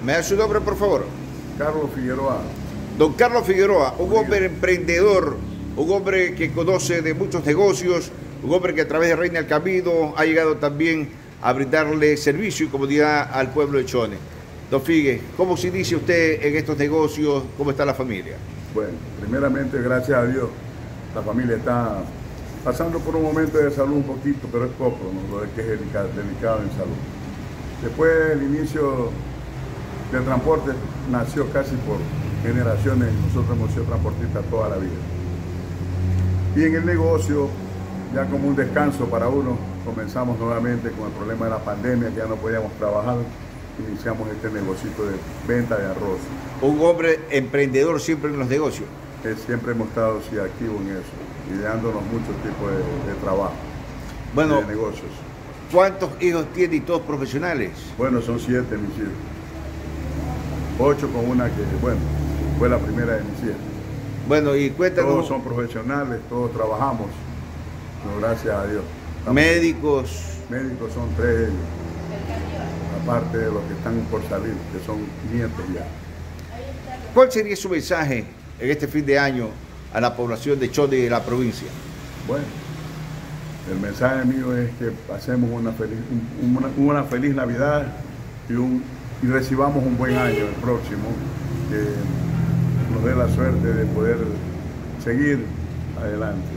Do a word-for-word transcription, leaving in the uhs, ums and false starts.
¿Me da su nombre, por favor? Carlos Figueroa. Don Carlos Figueroa, un hombre emprendedor, un hombre que conoce de muchos negocios, un hombre que a través de Reina del Camino ha llegado también a brindarle servicio y comodidad al pueblo de Chone. Don Figue, ¿cómo se inicia usted en estos negocios? ¿Cómo está la familia? Bueno, primeramente, gracias a Dios, la familia está pasando por un momento de salud un poquito, pero es poco, ¿no? Lo de que es delicado, delicado en salud. Después, el inicio del transporte nació casi por generaciones, nosotros hemos sido transportistas toda la vida. Y en el negocio, ya como un descanso para uno, comenzamos nuevamente con el problema de la pandemia, que ya no podíamos trabajar, iniciamos este negocito de venta de arroz. Un hombre emprendedor siempre en los negocios. Que siempre hemos estado sí, activos en eso, ideándonos muchos tipos de, de trabajo, bueno, de negocios. ¿Cuántos hijos tiene y todos profesionales? Bueno, son siete mis hijos. Ocho con una que, bueno, fue la primera de mis hijas. Bueno, y cuéntanos. Todos son profesionales, todos trabajamos, pero gracias a Dios. Estamos, médicos. Médicos son tres de ellos, aparte de los que están por salir, que son nietos ya. ¿Cuál sería su mensaje en este fin de año a la población de Chone y de la provincia? Bueno, el mensaje mío es que pasemos una feliz, una, una feliz Navidad y, un, y recibamos un buen año el próximo, que nos dé la suerte de poder seguir adelante.